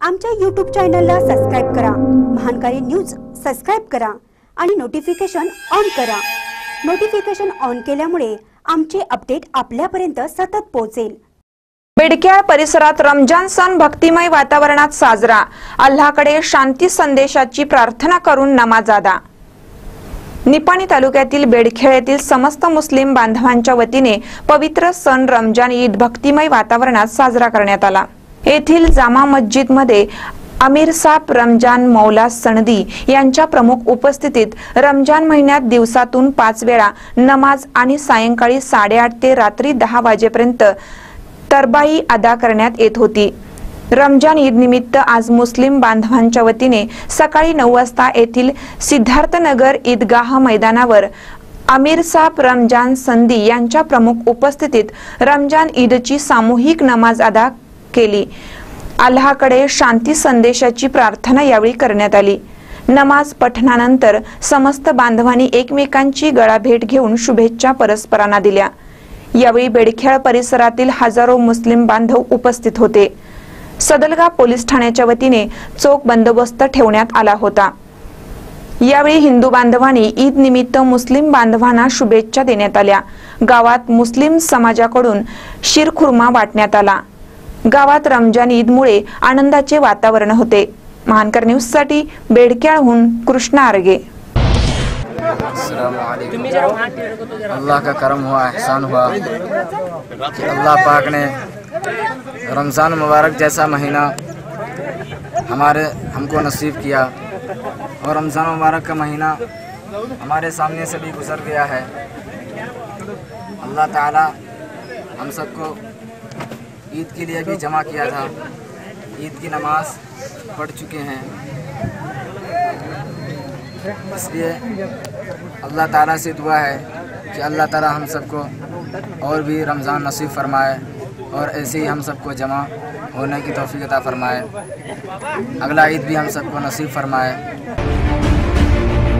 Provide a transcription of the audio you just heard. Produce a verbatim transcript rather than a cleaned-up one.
आमच्या यूट्यूब चॅनलला सबस्क्राइब करा, महानकारी न्यूज सबस्क्राइब करा आणि नोटिफिकेशन ऑन करा। नोटिफिकेशन ऑन केल्यामुळे आमचे अपडेट आपल्यापर्यंत सतत पोहोचेल। बेडक्याळ परिसरात रमजान सण भक्तिमय वातावरणात साजरा। अल्लाहकडे शांती संदेशाची प्रार्थना करून नमाज अदा। निपाणी तालुक्यातील बेडखेळ येथील समस्त मुस्लिम बांधवांच्या वतीने पवित्र सण रमजान ईद भक्तिमय वातावरणात साजरा करण्यात आला। येथील जामा मस्जिद मध्ये आमिर साहब रमजान मौला सनदी यांच्या प्रमुख उपस्थितीत रमजान महिन्यात दिवसातून पाच वेळा नमाज आणि सायंकाळी साडेआठ ते रात्री दहा वाजेपर्यंत तरबाई अदा करण्यात येत होती। रमजान ईद निमित्त आज मुस्लिम बांधवांच्या वतीने सकाळी नऊ वाजता येथील सिद्धार्थनगर ईदगाह मैदानावर आमिर साहब रमजान संदी यांच्या प्रमुख उपस्थितीत रमजान ईदची सामूहिक नमाज अदा केली। अल्लाहकडे शांती संदेशाची प्रार्थना यावेळी करण्यात आली। नमाज पठणानंतर समस्त बांधवांनी एकमेकांची गळाभेट घेऊन शुभेच्छा परस्परांना दिल्या। यावेळी बेडखेळ परिसरातील हजारो मुस्लिम बांधव उपस्थित होते। सदलगा पोलीस ठाण्याच्या वतीने चोख बंदोबस्त ठेवण्यात आला होता। यावेळी हिंदू बांधवांनी ईद निमित्त मुस्लिम बांधवांना शुभेच्छा देण्यात आल्या। गावात मुस्लिम समाजाकडून शीरखुर्मा वाटण्यात आला। गावात रमजान ईदमुळे आनंदाचे वातावरण होते। महानकर न्यूज साठी बेडक्याळहून कृष्णा आरगे। अल्लाह का करम हुआ, एहसान हुआ कि अल्लाह पाक ने रमज़ान मुबारक जैसा महीना हमारे हमको नसीब किया और रमज़ान मुबारक का महीना हमारे सामने से भी गुजर गया है। अल्लाह ताला हम सबको ईद के लिए भी जमा किया था। ईद की नमाज पढ़ चुके हैं, इसलिए अल्लाह ताला से दुआ है कि अल्लाह ताला हम सबको और भी रमज़ान नसीब फरमाए और ऐसे ही हम सबको जमा होने की तौफीक अता फरमाए। अगला ईद भी हम सबको नसीब फरमाए।